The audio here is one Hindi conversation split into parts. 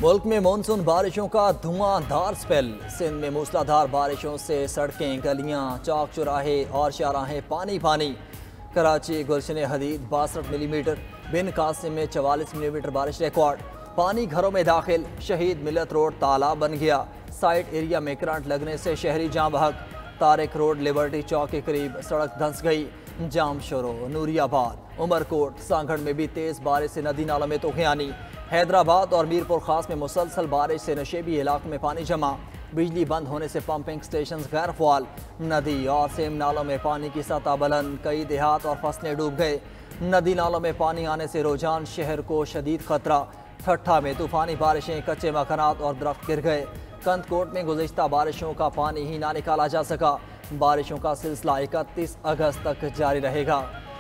मुल्क में मानसून बारिशों का धुआंधार स्पेल। सिंध में मूसलाधार बारिशों से सड़कें, गलियां, चौक चौराहे और शाहराहें पानी पानी। कराची गुलशन हदीद 62 मिलीमीटर, बिन कासिम में 44 मिलीमीटर बारिश रिकॉर्ड। पानी घरों में दाखिल, शहीद मिलत रोड तालाब बन गया। साइट एरिया में करंट लगने से शहरी जाम बहक। तारिक रोड लिबर्टी चौक के करीब सड़क धंस गई। जाम शुरू। नूरियाबाद, उमरकोट, सांगड़ में भी तेज बारिश से नदी नालों में तूफानी। हैदराबाद और मीरपुर खास में मुसलसल बारिश से नशेबी इलाकों में पानी जमा। बिजली बंद होने से पंपिंग स्टेशन गैर फाल। नदी और सेम नालों में पानी की सतह बुलंद, कई देहात और फसलें डूब गए। नदी नालों में पानी आने से रोजान शहर को शदीद खतरा। ठट्ठा में तूफानी बारिशें, कच्चे मकानात और दरख्त गिर गए। कंदकोट में गुज़िश्ता बारिशों का पानी ही ना निकाला जा सका। बारिशों का सिलसिला 31 अगस्त तक जारी रहेगा।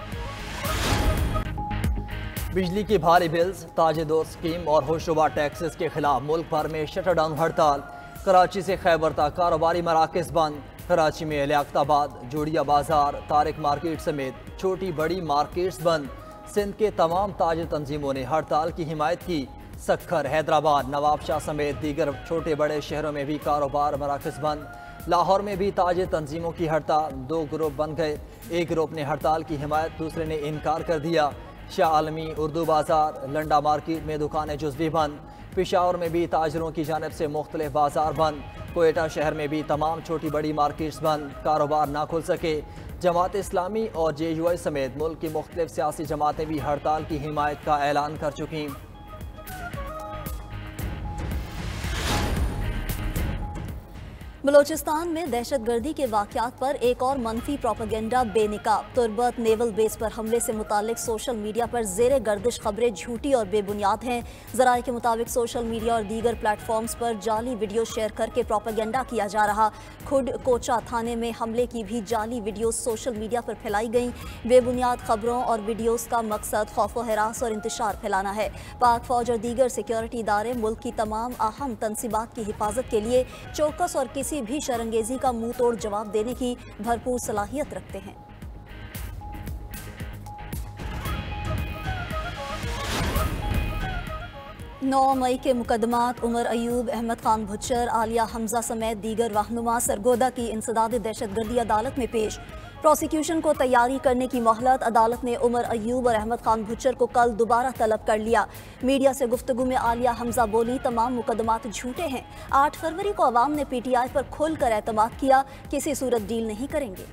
बिजली की भारी बिल्स, ताजे-दोर स्कीम और होशरुबा टैक्सेस के खिलाफ मुल्क भर में शटरडाउन हड़ताल। कराची से खैबर तक कारोबारी मराकज़ बंद। कराची में लियाकताबाद, जोड़िया बाजार, तारिक मार्केट समेत छोटी बड़ी मार्केट्स बंद। सिंध के तमाम ताजिर तंजीमों ने हड़ताल की हिमायत की। सक्खर, हैदराबाद, नवाबशाह समेत दीगर छोटे बड़े शहरों में भी कारोबार मराकज़ बंद। लाहौर में भी ताजिर तंजीमों की हड़ताल। 2 ग्रुप बन गए। एक ग्रुप ने हड़ताल की हिमायत, दूसरे ने इनकार कर दिया। शाह आलमी, उर्दू बाजार, लंडा मार्केट में दुकानें जुज़वी बंद। पेशावर में भी ताजरों की जानिब से मुख्तलिफ बाजार बंद। कोयटा शहर में भी तमाम छोटी बड़ी मार्केट्स बंद, कारोबार ना खुल सके। जमात इस्लामी और JUI समेत मुल्क की मुख्तलिफ सियासी जमातें भी हड़ताल की हिमायत का ऐलान कर चुकी। बलोचिस्तान में दहशतगर्दी के वाक़यात पर एक और मनफी प्रोपेगेंडा बेनिकाब। तुर्बत नेवल बेस पर हमले से मुतालिक सोशल मीडिया पर ज़ेरे गर्दिश खबरें झूठी और बेबुनियाद हैं। ज़राए के मुताबिक सोशल मीडिया और दीगर प्लेटफॉर्म्स पर जाली वीडियो शेयर करके प्रोपेगेंडा किया जा रहा। खुद कोचा थाने में हमले की भी जाली वीडियो सोशल मीडिया पर फैलाई गई। बेबुनियाद खबरों और वीडियोज़ का मकसद खौफ व हरास और इंतशार फैलाना है। पाक फौज और दीगर सिक्योरिटी इदारे मुल्क की तमाम अहम तनसीबात की हिफाजत के लिए चौकस और किसी भी शरंगेजी का मुंह तोड़ जवाब देने की भरपूर सलाहियत रखते हैं। नौ मई के मुकदमात उमर अयूब, अहमद खान भुच्चर, आलिया हमजा समेत दीगर रहनुमा सरगोदा की इंसदाद दहशतगर्दी अदालत में पेश। प्रोसिक्यूशन को तैयारी करने की मोहलत। अदालत ने उमर अयूब और अहमद खान भुच्चर को कल दोबारा तलब कर लिया। मीडिया से गुफ्तगू में आलिया हमजा बोली, तमाम मुकदमात झूठे हैं। 8 फरवरी को अवाम ने PTI पर खुलकर एतमाद किया, किसी सूरत डील नहीं करेंगे।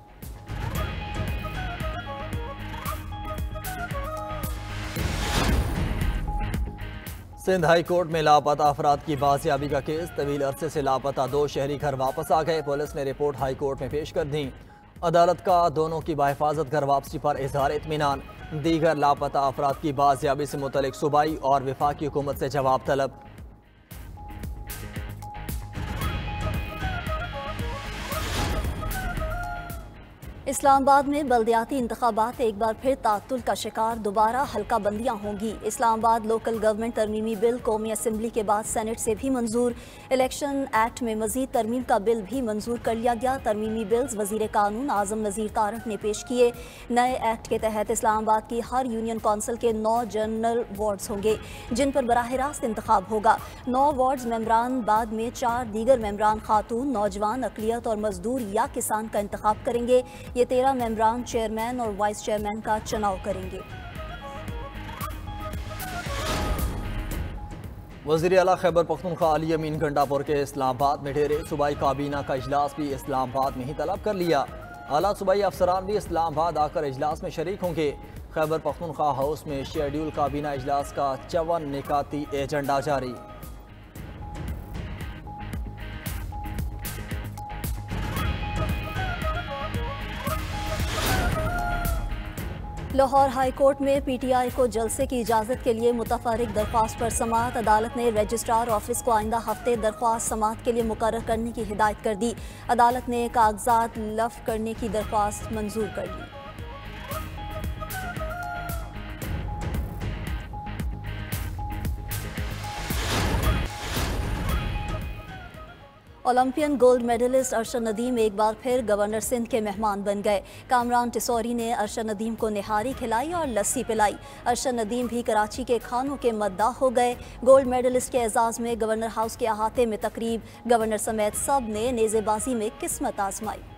सिंध हाई कोर्ट में लापता अफराद की बाजियाबी का केस। तवील अरसे से लापता 2 शहरी घर वापस आ गए। पुलिस ने रिपोर्ट हाई कोर्ट में पेश कर दी। अदालत का दोनों की बाहिफाजत घर वापसी पर इजहार इत्मीनान। दीगर लापता अफराद की बाजियाबी से मुतल्लिक सूबाई और वफाकी हुकूमत से जवाब तलब। इस्लामाबाद में बल्दियाती इंतखाबात एक बार फिर तातुल का शिकार। दोबारा हल्का बंदियाँ होंगी। इस्लामाबाद लोकल गवर्नमेंट तरमीमी बिल कौमी असम्बली के बाद सेनेट से भी मंजूर। इलेक्शन एक्ट में मजीद तरमीम का बिल भी मंजूर कर लिया गया। तरमीमी बिल्स वजीर कानून आजम नज़ीर तारक ने पेश किए। नए एक्ट के तहत इस्लामाबाद की हर यूनियन कौंसिल के 9 जनरल वार्ड्स होंगे, जिन पर बराह रास्त इंतखाब होगा। 9 वार्ड्स मेम्बरान बाद में 4 दीगर मेम्बरान खातून, नौजवान, अकलियत और मजदूर या किसान का इंतखाब करेंगे। ये 13 मेंबरान चेयरमैन और वाइस चेयरमैन का चुनाव करेंगे। वज़ीर आला खैबर पख्तूनख्वा अली अमीन गंडापुर के इस्लामाबाद में ठहरे। सूबाई काबीना का इजलास भी इस्लामाबाद में ही तलब कर लिया। आला सूबाई अफसरान भी इस्लामाबाद आकर इजलास में शरीक होंगे। खैबर पख्तूनख्वा हाउस में शेड्यूल काबीना इजलास का 54 निकाती एजेंडा जारी। लाहौर हाई कोर्ट में PTI को जलसे की इजाज़त के लिए मुतफर्रिक दरख्वास्त पर समाअत। अदालत ने रजिस्ट्रार ऑफिस को आइंदा हफ्ते दरख्वास्त समाअत के लिए मुकर्रर करने की हिदायत कर दी। अदालत ने कागजात लफ करने की दरख्वास्त मंजूर कर ली। Olympian gold medallist Arshad Nadeem एक बार फिर गवर्नर सिंध के मेहमान बन गए। कामरान टिसौरी ने अरशद नदीम को निहारी खिलाई और लस्सी पिलाई। अरशद नदीम भी कराची के खानों के मद्दाह हो गए। गोल्ड मेडलिस्ट के एजाज़ में गवर्नर हाउस के अहाते में तकरीब, गवर्नर समेत सब ने नेज़ेबाजी में किस्मत आजमाई।